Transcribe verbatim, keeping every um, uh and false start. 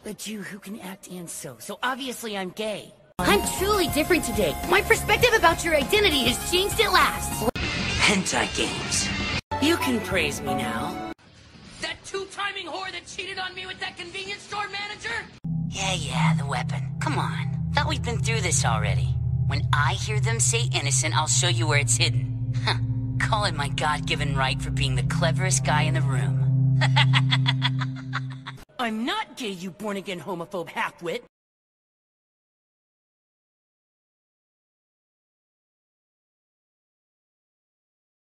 a Jew who can act and sew, so obviously I'm gay. I'm truly different today. My perspective about your identity has changed at last. Hentai games. You can praise me now. That two-timing whore that cheated on me with that convenience store manager? Yeah, yeah, the weapon. Come on. Thought we'd been through this already. When I hear them say innocent, I'll show you where it's hidden. Huh. Call it my God-given right for being the cleverest guy in the room. I'm not gay, you born-again homophobe halfwit.